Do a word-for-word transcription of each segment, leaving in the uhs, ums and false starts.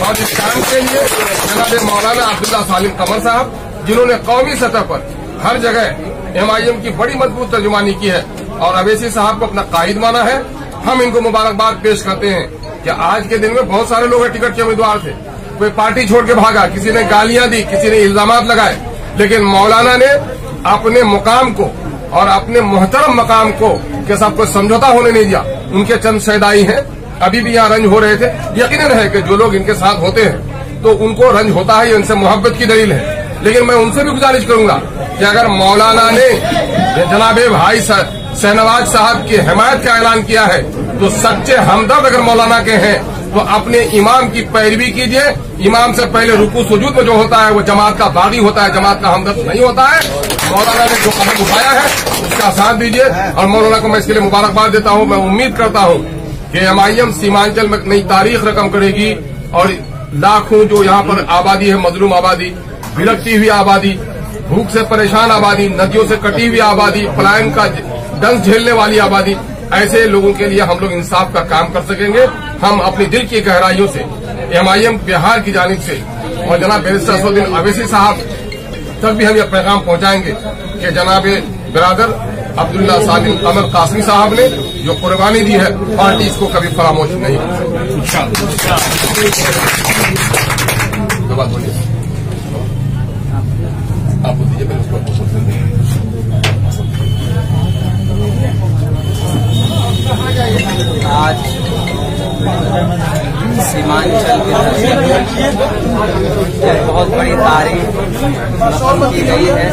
और इस काम के लिए जनाब मौलाना अब्दुल्ला सालिम कमर साहब, जिन्होंने कौमी सतह पर हर जगह एम आई एम की बड़ी मजबूत तर्जुमानी की है और अवैसी साहब को अपना कायद माना है, हम इनको मुबारकबाद पेश करते हैं कि आज के दिन में बहुत सारे लोग टिकट के उम्मीदवार थे, कोई पार्टी छोड़ के भागा, किसी ने गालियां दी, किसी ने इल्जामात लगाए, लेकिन मौलाना ने अपने मुकाम को और अपने मोहतरम मकाम को के साथ कोई समझौता होने नहीं दिया। उनके चंद शहदाई हैं, अभी भी यहाँ रंज हो रहे थे। यकीनन है कि जो लोग इनके साथ होते हैं तो उनको रंज होता है, ये इनसे मोहब्बत की दलील है। लेकिन मैं उनसे भी गुजारिश करूंगा कि अगर मौलाना ने जनाबे भाई शहनवाज साहब की हिमायत का ऐलान किया है तो सच्चे हमदर्द अगर मौलाना के हैं तो अपने इमाम की पैरवी कीजिए। इमाम से पहले रुकू सुजूद में जो होता है वो जमात का बागी होता है, जमात का हमदर्द नहीं होता है। मौलाना ने जो कदम उठाया है उसका साथ दीजिए और मौलाना को मैं इसके लिए मुबारकबाद देता हूँ। मैं उम्मीद करता हूँ कि एम आई एम सीमांचल में नई तारीख रकम करेगी और लाखों जो यहाँ पर आबादी है, मजलूम आबादी, बिलकती हुई आबादी, भूख से परेशान आबादी, नदियों से कटी हुई आबादी, पलायन का दंश झेलने वाली आबादी, ऐसे लोगों के लिए हम लोग इंसाफ का काम कर सकेंगे। हम अपनी दिल की गहराइयों से एम आई एम बिहार की जानिब से और जनाब बैरिस्टर असदुद्दीन अवैसी साहब तक भी हम यह पैगाम पहुंचाएंगे कि जनाब बिरादर अब्दुल्ला सालिम कमर कासमी साहब ने जो कुर्बानी दी है, पार्टी इसको कभी फरामोश नहीं कर सकती। आप बोलिए, मैं उसको आज सीमांचल की एक बहुत बड़ी तारीख की गई है।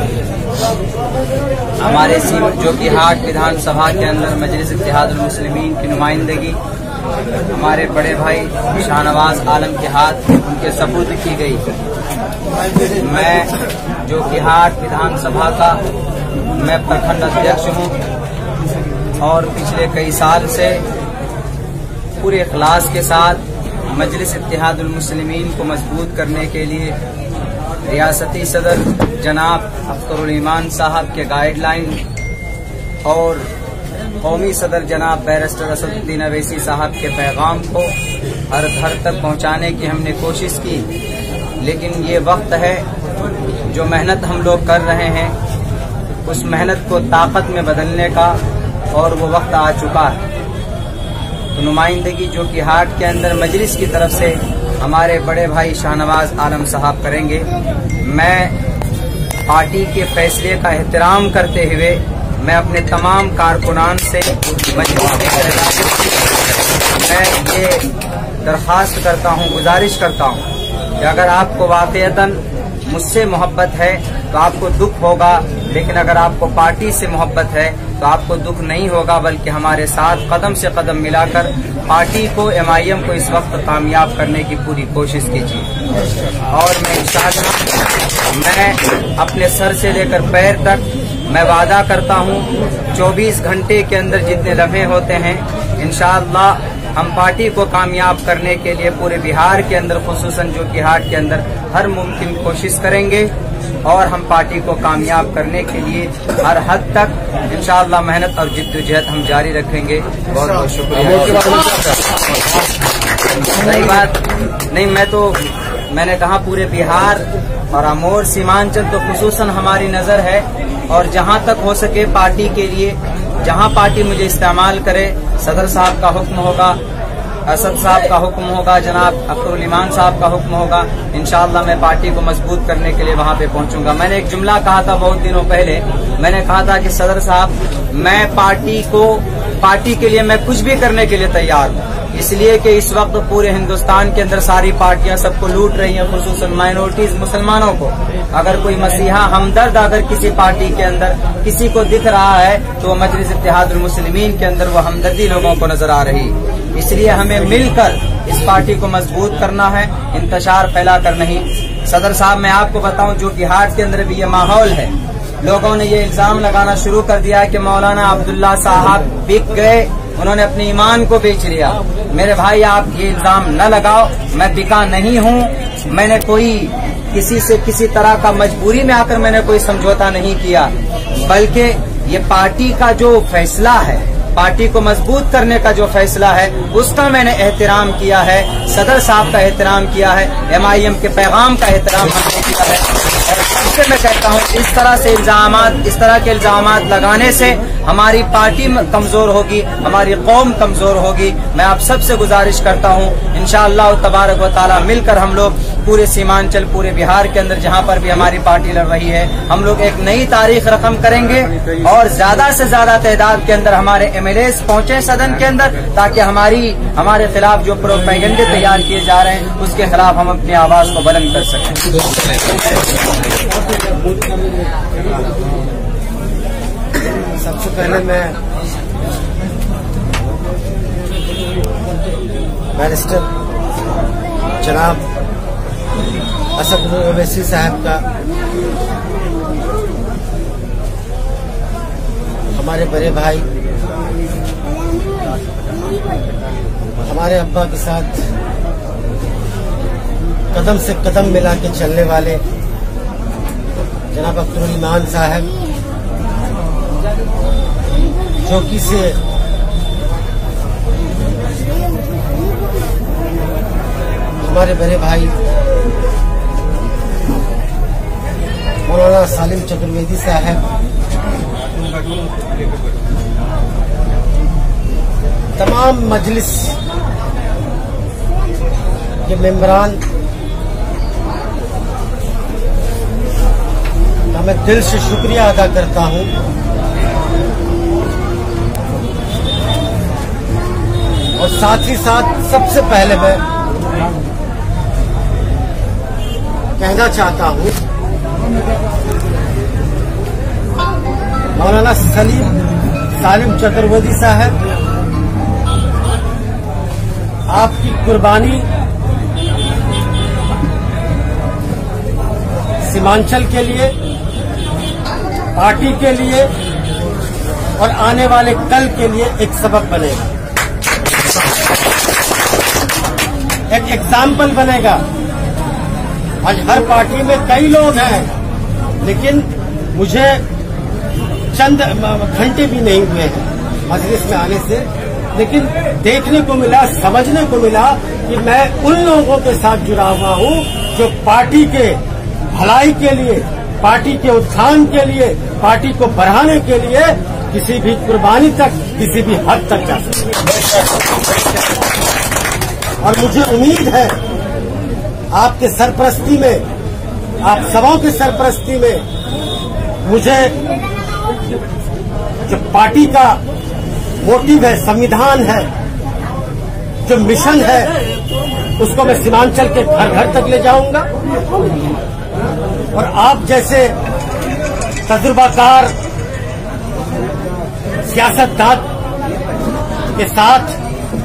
हमारे जोकीहाट विधानसभा के अंदर मजलिस इत्तेहादुल मुस्लिमीन की नुमाइंदगी हमारे बड़े भाई शाहनवाज आलम के हाथ उनके सपुर्द की गई। मैं जोकीहाट विधानसभा का मैं प्रखंड अध्यक्ष हूँ और पिछले कई साल से पूरे इखलास के साथ मजलिस इत्तेहादुल मुस्लिमीन को मजबूत करने के लिए रियासती सदर जनाब अख्तरुल ईमान साहब के गाइडलाइन और कौमी सदर जनाब बैरिस्टर असदुद्दीन अवैसी साहब के पैगाम को हर घर तक पहुंचाने की हमने कोशिश की। लेकिन ये वक्त है जो मेहनत हम लोग कर रहे हैं उस मेहनत को ताकत में बदलने का, और वो वक्त आ चुका है। तो नुमाइंदगी जोकीहाट के अंदर मजलिस की तरफ से हमारे बड़े भाई शाहनवाज आलम साहब करेंगे। मैं पार्टी के फैसले का एहतराम करते हुए मैं अपने तमाम कारकुनान से मजलिस मैं ये दरख्वास्त करता हूँ, गुजारिश करता हूँ कि अगर आपको वाकईतन मुझसे मोहब्बत है तो आपको दुख होगा, लेकिन अगर आपको पार्टी से मोहब्बत है तो आपको दुख नहीं होगा, बल्कि हमारे साथ कदम से कदम मिलाकर पार्टी को एम आई एम को इस वक्त कामयाब करने की पूरी कोशिश कीजिए। और मैं इंशाअल्लाह मैं अपने सर से लेकर पैर तक मैं वादा करता हूँ चौबीस घंटे के अंदर जितने लम्हे होते हैं इंशाअल्लाह हम पार्टी को कामयाब करने के लिए पूरे बिहार के अंदर खुसूसन जोकीहाट के अंदर हर मुमकिन कोशिश करेंगे और हम पार्टी को कामयाब करने के लिए हर हद तक इंशाअल्लाह मेहनत और जिद्दोजहद हम जारी रखेंगे। बहुत बहुत शुक्रिया। सही बात नहीं, मैं तो मैंने कहा पूरे बिहार और अमोर सीमांचल तो खुसूसन हमारी नजर है, और जहां तक हो सके पार्टी के लिए जहां पार्टी मुझे इस्तेमाल करे, सदर साहब का हुक्म होगा, असद साहब का हुक्म होगा, जनाब अख्तरुल ईमान साहब का हुक्म होगा, इंशाअल्लाह मैं पार्टी को मजबूत करने के लिए वहां पे पहुंचूंगा। मैंने एक जुमला कहा था बहुत दिनों पहले, मैंने कहा था कि सदर साहब मैं पार्टी को पार्टी के लिए मैं कुछ भी करने के लिए तैयार हूँ, इसलिए कि इस वक्त पूरे हिंदुस्तान के अंदर सारी पार्टियां सबको लूट रही हैं, खुसूसन माइनॉरिटीज मुसलमानों को। अगर कोई मसीहा हमदर्द अगर किसी पार्टी के अंदर किसी को दिख रहा है तो मजलिस इत्तेहादुल मुस्लिमीन के अंदर वो हमदर्दी लोगों को नजर आ रही है। इसलिए हमें मिलकर इस पार्टी को मजबूत करना है, इंतशार फैला कर नहीं। सदर साहब मैं आपको बताऊं जोकीहाट के अंदर भी ये माहौल है, लोगों ने ये इल्जाम लगाना शुरू कर दिया कि मौलाना अब्दुल्ला साहब बिक गए, उन्होंने अपने ईमान को बेच लिया। मेरे भाई आप ये इल्जाम न लगाओ, मैं बिका नहीं हूँ, मैंने कोई किसी से किसी तरह का मजबूरी में आकर मैंने कोई समझौता नहीं किया, बल्कि ये पार्टी का जो फैसला है पार्टी को मजबूत करने का जो फैसला है उसका मैंने एहतराम किया है, सदर साहब का एहतराम किया है, एम आई एम के पैगाम का एहतराम हमने किया है। और सबसे मैं कहता हूँ इस तरह से इल्जामात इस तरह के इल्जामात लगाने से हमारी पार्टी कमजोर होगी, हमारी कौम कमजोर होगी। मैं आप सबसे गुजारिश करता हूँ इंशाअल्लाह तबारक व तआला मिलकर हम लोग पूरे सीमांचल, पूरे बिहार के अंदर जहाँ पर भी हमारी पार्टी लड़ रही है, हम लोग एक नई तारीख रकम करेंगे और ज्यादा से ज्यादा तादाद के अंदर हमारे एम एल ए पहुंचे सदन के अंदर, ताकि हमारी हमारे खिलाफ जो प्रोपेगेंडे तैयार किए जा रहे हैं उसके खिलाफ हम अपनी आवाज को बुलंद कर सकें। सबसे पहले मैं बैरिस्टर जनाब असद ओवैसी साहब का, हमारे बड़े भाई, हमारे अब्बा के साथ कदम से कदम मिला के चलने वाले जनाब अख्तरुल ईमान साहब, चौकी से हमारे बड़े भाई मौलाना सालिम चतुर्वेदी साहब, तमाम मजलिस के मेंबरान का मैं दिल से शुक्रिया अदा करता हूं। और साथ ही साथ सबसे पहले मैं कहना चाहता हूं मौलाना सलीम सालिम चतुर्वेदी साहब, आपकी कुर्बानी सीमांचल के लिए, पार्टी के लिए और आने वाले कल के लिए एक सबक बनेगा, एक एग्जाम्पल बनेगा। आज हर पार्टी में कई लोग हैं, लेकिन मुझे चंद घंटे भी नहीं हुए हैं मजलिस में आने से, लेकिन देखने को मिला, समझने को मिला कि मैं उन लोगों के साथ जुड़ा हुआ हूं जो पार्टी के भलाई के लिए, पार्टी के उत्थान के लिए, पार्टी को बढ़ाने के लिए किसी भी कुर्बानी तक, किसी भी हद तक जा सकते। और मुझे उम्मीद है आपके सरपरस्ती में, आप सबों की सरपरस्ती में, मुझे जो पार्टी का मोटिव है, संविधान है, जो मिशन है, उसको मैं सीमांचल के घर घर तक ले जाऊंगा। और आप जैसे तजुर्बाकार सियासतदान के साथ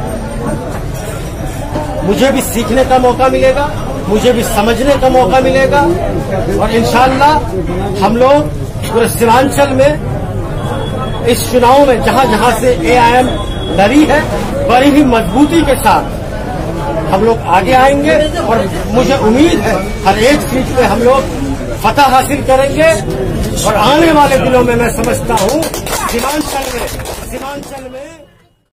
मुझे भी सीखने का मौका मिलेगा, मुझे भी समझने का मौका मिलेगा। और इंशाअल्लाह हम लोग पूरे सीमांचल में इस चुनाव में जहां जहां से ए आई एम लड़ी है, बड़ी ही मजबूती के साथ हम लोग आगे आएंगे। और मुझे उम्मीद है हर एक सीट पे हम लोग फतह हासिल करेंगे। और आने वाले दिनों में मैं समझता हूं सीमांचल में सीमांचल में